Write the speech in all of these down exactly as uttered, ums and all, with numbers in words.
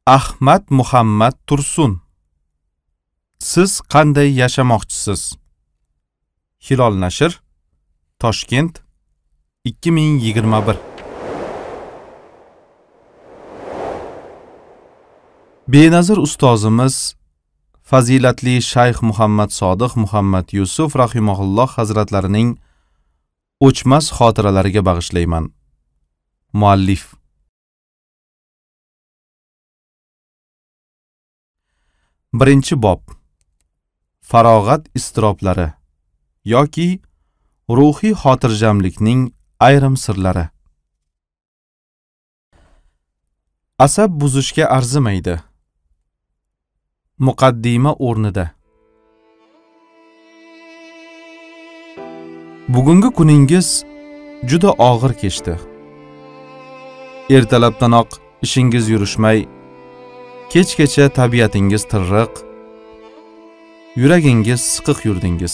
Ahmad Muhammad Tursun. Siz qanday yashamoqchisiz? Hilol nashr, Toshkent, ikki ming yigirma bir. Benazir ustozimiz fazilatli Shayx Muhammad Sodiq Muhammad Yusuf rahimahulloh hazratlarining o'chmas xotiralariga bag'ishlayman. Muallif. Birinchi bob. Farog'at iztiroblari yoki ruhiy xotirjamlikning ayrim sirlari. Asab buzishga arzimaydi. Muqaddima o'rnida. Bugungi kuningiz juda og'ir kechdi. Ertalabdanoq ishingiz yurishmay, kechgacha tabiatingiz tirriq, yuragingiz siqiq yurdingiz.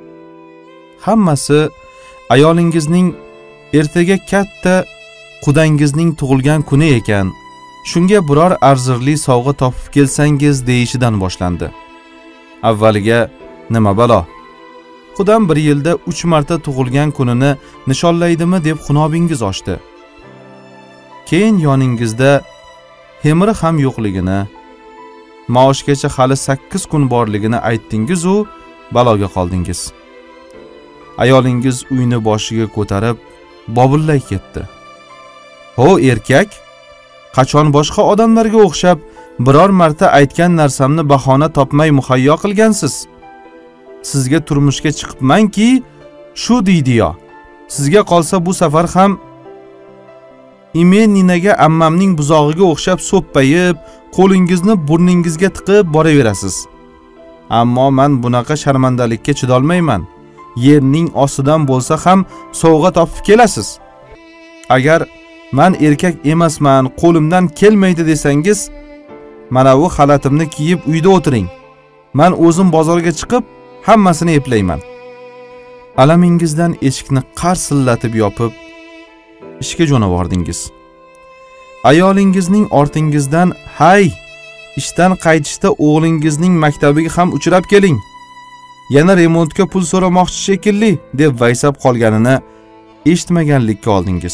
Hammasi ayolingizning ertaga katta qudangizning tug'ilgan kuni ekan, shunga biror arzirli sovg'a topib kelsangiz deyishidan boshlandi. Avvaliga nima balo? Qudam bir yilda uch marta tug'ilgan kunini nishonlaydimi deb xunobingiz ochdi. Keyin yoningizda hemiri ham yo'qligini, maoshgacha hali sakkiz kun borligini aytdingiz u baloga qoldingiz. Ayolingiz uyni boshiga ko'tarib bobullay ketdi. "Ho erkak, qachon boshqa odamlarga o'xshab biror marta aytgan narsamni bahona topmay muhayyo qilgansiz? Sizga turmushga chiqibmanki, shu deydi-yo. Sizga qolsa bu safar ham imeninaga ammamning buzog'iga o'xshab so'ppayib, qo'lingizni burningizga tiqib boraverasiz. Ammo men bunaqa sharmandalikka chidolmayman. Yerning ostidan bo'lsa ham sovg'a topib kelasiz. Agar men erkak emasman, qo'limdan kelmaydi desangiz, mana bu xalatimni kiyib uyda o'tiring. Men o'zim bozorga chiqib hammasini eplayman." Alamingizdan eshikni qarsillatib yopib, ishga jo'navordingiz. Ayolingizning ortingizdan, "Hay, ishdan qaytishda o'g'lingizning maktabiga ham uchrab keling. Yana remontga pul so'ramoqchi shekilli" deb vaysab qolganini eshitmaganlikka oldingiz.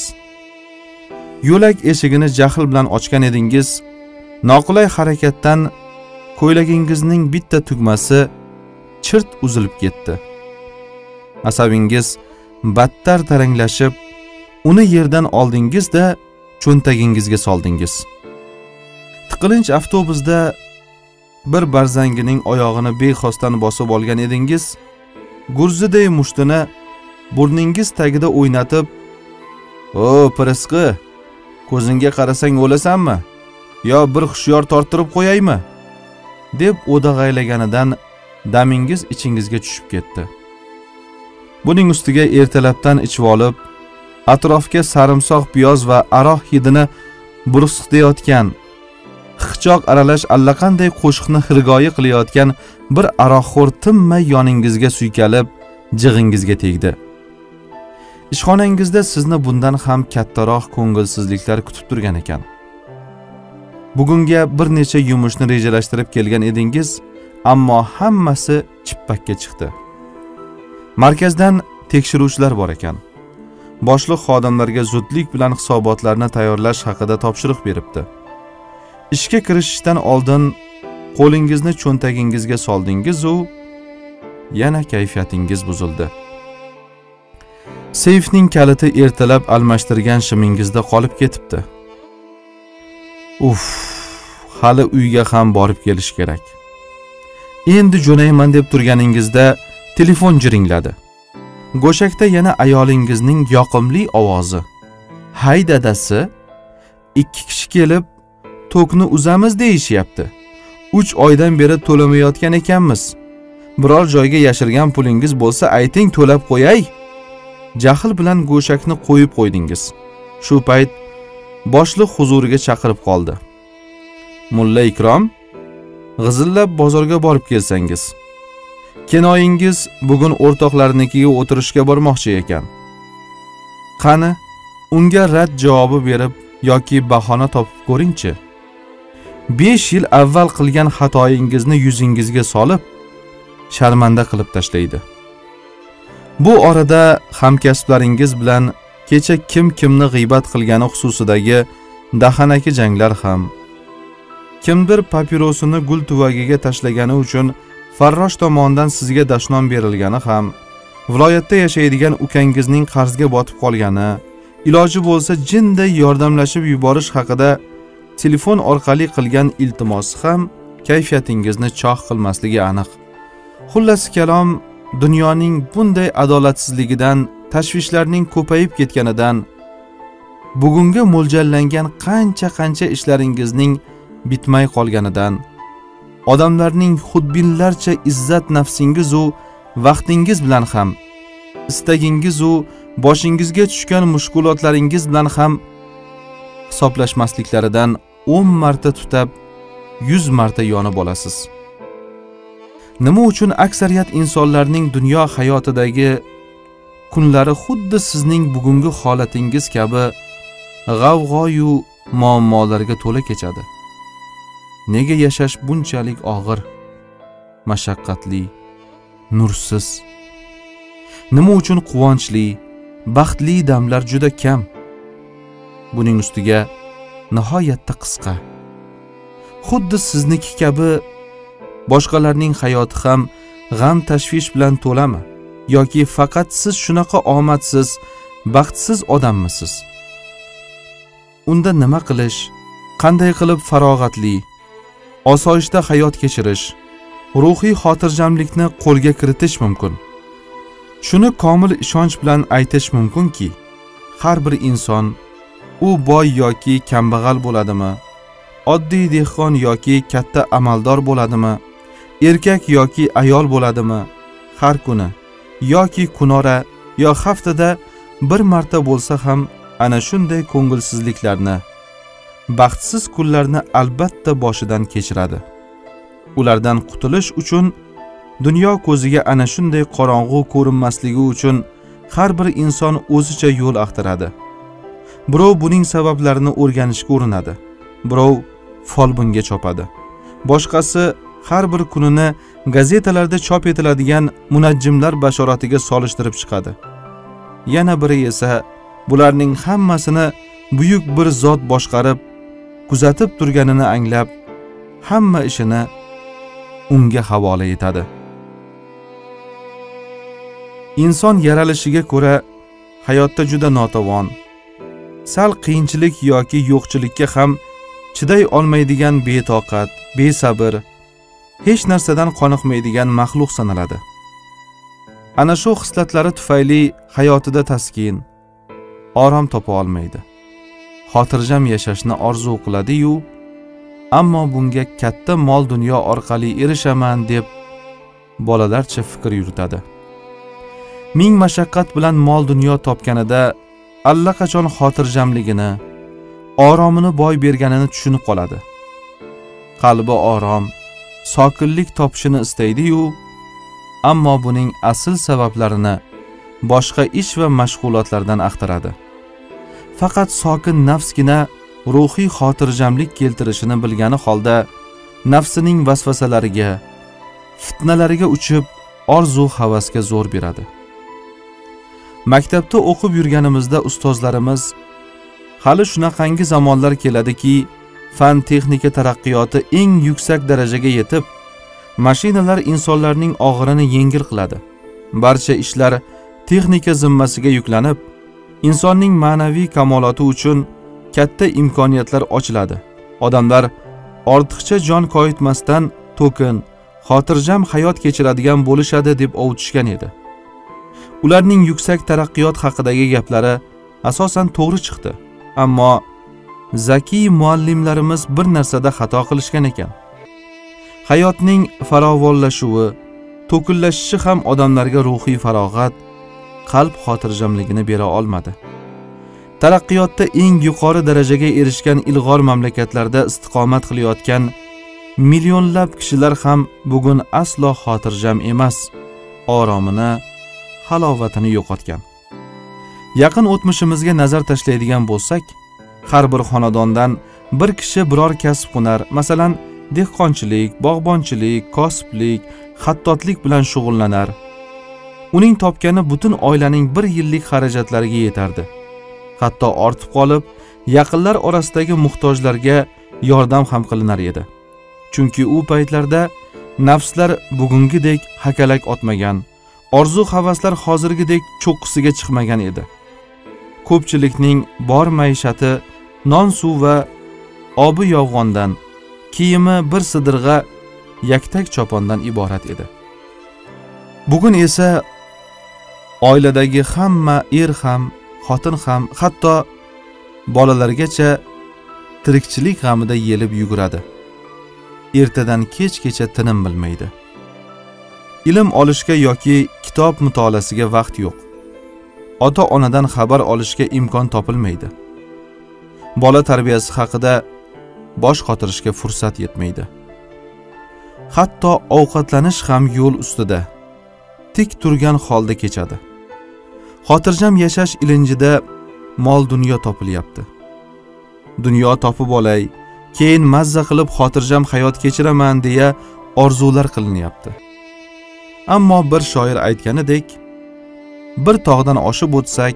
Yo'lak eshigini jahl bilan ochgan edingiz, noqulay harakatdan ko'ylagingizning bitta tugmasi chirt uzilib ketdi. Asabingiz battar taranglashib, uni yerdan oldingiz-da cho'ntagingizga soldingiz. Tiqilinch avtobusda bir barzangining oyog'ini bexosdan bosib olgan edingiz, gurziday mushtini burningiz tagida o'ynatib, "O, pirisqi, ko'zingga qarasang o'lasanmi? Yo bir hushyor torttirib qo'yaymi?" deb o'dag'aylaganidan damingiz ichingizga tushib ketdi. Buning ustiga ertalabdan ichib olib, atrofga sarimsoq piyoz va aroq hidini bursiqlayotgan, hiqchoq aralash allaqanday qo'shiqni hirgoyi qilayotgan bir aroqxo'r tinmay yoningizga suykalib, jig'ingizga tegdi. Ishxonangizda sizni bundan ham kattaroq ko'ngilsizliklar kutib turgan ekan. Bugunga bir necha yumushni rejalashtirib kelgan edingiz, ammo hammasi chippakka chiqdi. Markazdan tekshiruvchilar bor ekan. Boshliq xodimlarga zudlik bilan hisobotlarni tayyorlash haqida topshiriq beribdi. Ishga kirishishdan oldin qo'lingizni cho'ntagingizga soldingiz u yana kayfiyatingiz buzildi. Seyfning kaliti ertalab almashtirgan shimingizda qolib ketibdi. Uf, hali uyga ham borib kelish kerak. Endi jo'nayman deb turganingizda telefon jiringladi. Go'shakda yana ayolingizning yoqimli ovozi. "Hay dadasi, ikki kishi kelib tokni uzamiz deyishyapti. uch oydan beri to'lamayotgan ekanmiz. Biror joyga yashirgan pulingiz bo'lsa ayting, to'lab qo'yay." Jahl bilan go'shakni qo'yib qo'ydingiz. Shu payt boshliq huzuriga chaqirib qoldi. "Mulla Ikrom, g'izillab bozorga borib kelsangiz. Kenoyingiz bugun o'rtoqlarnikiga o'tirishga bormoqchi ekan. Qani, unga rad javobi berib yoki bahona topib ko'ringchi." besh yil avval qilgan xatoyingizni yuzingizga solib, sharmanda qilib tashlaydi. Bu orada hamkasblaringiz bilan kecha kim kimni g'iybat qilgani xususidagi dahanaki janglar ham, kimdir papirosini gul tuvagiga tashlagani uchun farrosh tomonidan sizga dashnom berilgani ham, viloyatda yashaydigan ukangizning qarzga botib qolgani, iloji bo'lsa jinday yordamlashib yuborish haqida telefon orqali qilgan iltimosi ham kayfiyatingizni choq qilmasligi aniq. Xullas kalom, dunyoning bunday adolatsizligidan, tashvishlarning ko'payib ketganidan, bugunga mo'ljallangan qancha-qancha ishlaringizning bitmay qolganidan, odamlarning xudbinlarcha izzat nafsingiz u vaqtingiz bilan ham, istagingiz u boshingizga tushgan mushkulotlaringiz bilan ham hisoblashmasliklaridan o'n marta tutab, yuz marta yonib olasiz. Nima uchun aksariyat insonlarning dunyo hayotidagi kunlari xuddi sizning bugungi holatingiz kabi g'avg'oyu muammolarga to'la kechadi? Nega yashash bunchalik og'ir, mashaqqatli, nursiz? Nima uchun quvonchli, baxtli damlar juda kam? Buning ustiga nihoyatda qisqa. Xuddi sizniki kabi boshqalarning hayoti ham g'am tashvish bilan to'lami? Yoki faqat siz shunaqa omadsiz, baxtsiz odammisiz? Unda nima qilish, qanday qilib farog'atli, osoyishta hayot kechirish, ruhiy xotirjamlikni qo'lga kiritish mumkin? Shuni komil ishonch bilan aytish mumkinki, har bir inson, u boy yoki kambag'al bo'ladimi, oddiy dehqon yoki katta amaldor bo'ladimi, erkak yoki ayol bo'ladimi, har kuni yoki kunora yo haftada bir marta bo'lsa ham ana shunday ko'ngilsizliklarni, baxtsiz kunlarni albatta boshidan kechiradi. Ulardan qutulish uchun, dunyo ko'ziga ana shunday qorong'u ko'rinmasligi uchun har bir inson o'zicha yo'l axtaradi. Birov buning sabablarini o'rganishga urinadi, birov folbinga chopadi. Boshqasi har bir kunini gazetalarda chop etiladigan munajjimlar bashoratiga solishtirib chiqadi. Yana biri esa bularning hammasini buyuk bir zot boshqarib, kuzatib turganini anglab, hamma ishini unga havola etadi. Inson yaralishiga ko'ra hayotda juda notavon, sal qiyinchilik yoki yo'qchilikka ham chiday olmaydigan betoqat, besabr, hech narsadan qoniqmaydigan maxluq sanaladi. Ana shu xislatlari tufayli hayotida taskin, orom topa olmaydi. Xotirjam yashashni orzu qiladi-yu, ammo bunga katta mol dunyo orqali erishaman deb bolalarcha fikr yuritadi. Ming mashaqqat bilan mol dunyo topganida allaqachon xotirjamligini, oromini boy berganini tushunib qoladi. Qalbi orom, sokinlik topishini istaydi-yu, ammo buning asl sabablarini boshqa ish va mashg'ulotlardan axtaradi. Faqat sokin nafsgina ruhiy xotirjamlik keltirishini bilgani holda nafsining vasvasalariga, fitnalariga uchib, orzu havasga zo'r beradi. Maktabda o'qib yurganimizda ustozlarimiz hali shunaqangi zamonlar keladiki, fan texnika taraqqiyoti eng yuksak darajaga yetib, mashinalar insonlarning og'irini yengil qiladi. Barcha ishlar texnika zimmasiga yuklanib, insonning ma'naviy kamoloti uchun katta imkoniyatlar ochiladi. Odamlar ortiqcha jon koyitmasdan to'kin, xotirjam hayot kechiradigan bo'lishadi deb ovutishgan edi. Ularning yuksak taraqqiyot haqidagi gaplari asosan to'g'ri chiqdi. Ammo zakiy muallimlarimiz bir narsada xato qilishgan ekan. Hayotning farovonlashuvi, to'kinlashishi ham odamlarga ruhiy farog'at, qalb xotirjamligini bera olmadi. Taraqqiyotda eng yuqori darajaga erishgan ilg'or mamlakatlarda istiqomat qilayotgan millionlab kishilar ham bugun aslo xotirjam emas, oromini, halovatini yo'qotgan. Yaqin o'tmishimizga nazar tashlaydigan bo'lsak, har bir xonadondan bir kishi biror kasb hunar, masalan, dehqonchilik, bog'bonchilik, kosiblik, xattotlik bilan shug'ullanar. Uning topgani butun oilaning bir yillik xarajatlariga yetardi. Hatto ortib qolib, yaqinlar orasidagi muhtojlarga yordam ham qilinar edi. Chunki u paytlarda nafslar bugungidek hakalak otmagan, orzu-havaslar hozirgidek cho'qqisiga chiqmagan edi. Ko'pchilikning bor maishati non, suv va obi yog'g'ondan, kiyimi bir sidirg'a yaktak chopondan iborat edi. Bugun esa oiladagi hamma er ham, xotin ham, hatto bolalargacha tirikchilik g'amida yelib yuguradi. Ertadan kechgacha tinim bilmaydi. Ilm olishga yoki kitob mutolaasiga vaqt yo'q. Ota-onadan xabar olishga imkon topilmaydi. Bola tarbiyasi haqida bosh qotirishga fursat yetmaydi. Hatto ovqatlanish ham yo'l ustida, tik turgan holda kechadi. Xotirjam yashash ilinjida mol dunyo topilyapti. Dunyo topib olay, keyin mazza qilib xotirjam hayot kechiraman deya orzular qilinyapti. Ammo bir shoir aytganidek, bir tog'dan oshib o'tsak,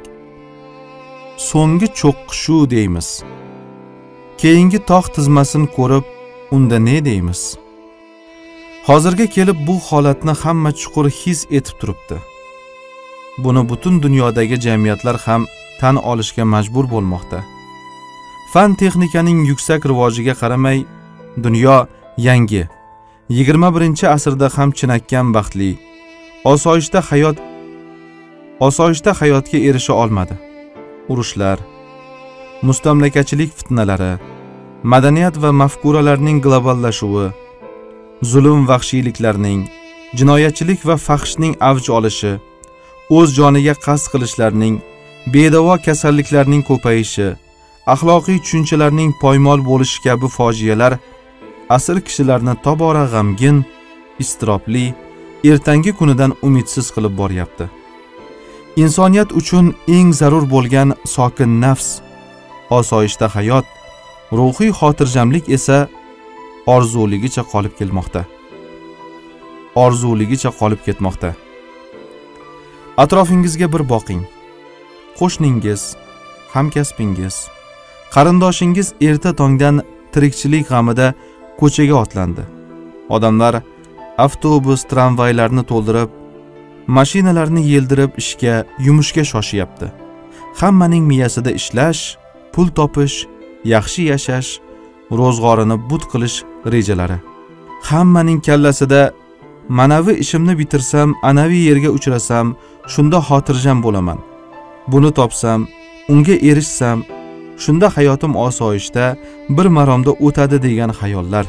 so'nggi cho'qqi shu deymiz. Keyingi tog' tizmasini ko'rib, unda ne deymiz? Hozirga kelib bu holatni hamma chuqur his etib turibdi. Buni butun dunyodagi jamiyatlar ham tan olishga majbur bo'lmoqda. Fan texnikaning yuksak rivojiga qaramay, dunyo yangi, yigirma birinchi asrda ham chinakkan baxtli, osoyishta hayot osoyishta hayotga erisha olmadi. Urushlar, mustamlakachilik fitnalari, madaniyat va mafkuralarning globallashuvi, zulm vahshiyliklarning, jinoyatchilik va fahshning avj olishi, o'z joniga qasd qilishlarning, bedavo kasalliklarning ko'payishi, axloqiy tushunchalarning poymol bo'lishi kabi fojialar asr kishilarni tobora g'amgin, iztirobli, ertangi kunidan umidsiz qilib boryapti. Insoniyat uchun eng zarur bo'lgan sokin nafs, osoyishta hayot, ruhiy xotirjamlik esa orzuligicha qolib kelmoqda. Orzuligicha qolib ketmoqda. Atrofingizga bir boqing. Qo'shningiz, hamkasbingiz, qarindoshingiz erta tongdan tirikchilik g'amida ko'chaga otlandi. Odamlar avtobus, tramvaylarni to'ldirib, mashinalarni yeldirib ishga, yumushga shoshyapti. Hammaning miyasida ishlash, pul topish, yaxshi yashash, ro'zg'orini but qilish rejalari. Hammaning kallasida manavi ishimni bitirsam, anavi yerga uchrasam, shunda xotirjam bo'laman. Buni topsam, unga erishsam, shunda hayotim osoyishta, bir maromda o'tadi degan xayollar.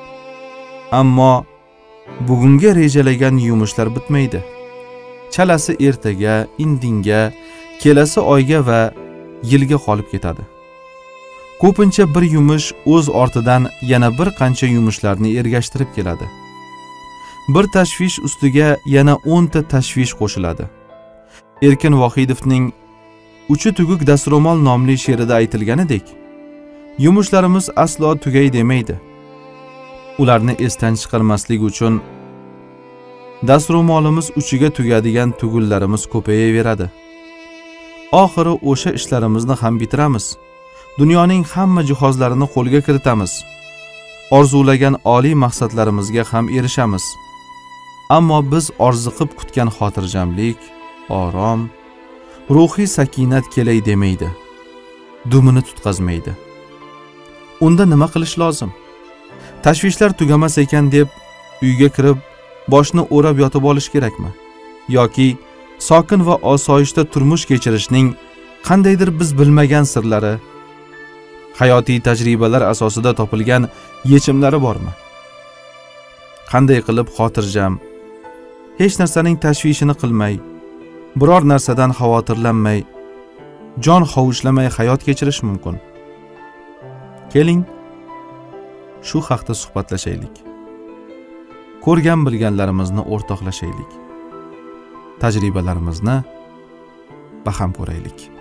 Ammo bugunga rejalagan yumushlar bitmaydi. Chalasi ertaga, indinga, kelasi oyga va yilga qolib ketadi. Ko'pincha bir yumush o'z ortidan yana bir qancha yumushlarni ergashtirib keladi. Bir tashvish ustiga yana o'n ta tashvish qo'shiladi. Erkin Vohidovning Uchi tuguk dastro'mol nomli she'rida aytilganidek, yumushlarimiz aslo tugay demaydi. Ularni esdan chiqarmaslik uchun dastro'molimiz uchiga tugadigan tugullarimiz ko'payaveradi. Oxiri o'sha ishlarimizni ham bitiramiz. Dunyoning hamma jihozlarini qo'lga kiritamiz. Orzulagan oliy maqsadlarimizga ham erishamiz. Ammo biz orziqib kutgan xotirjamlik, orom, ruhiy sakinat kelay demaydi. Dumini tutqazmaydi. Unda nima qilish lozim? Tashvishlar tugamas ekan deb uyga kirib boshni o'rab yotib olish kerakmi? Yoki sokin va osoyishta turmush kechirishning qandaydir biz bilmagan sirlari, hayotiy tajribalar asosida topilgan yechimlari bormi? Qanday qilib xotirjam, hech narsaning tashvishini qilmay, biror narsadan xavotirlanmay, jon hovuchlamay hayot kechirish mumkin? Keling, shu haqda suhbatlashaylik. Ko'rgan bilganlarimizni o'rtoqlashaylik. Tajribalarimizni baham ko'raylik.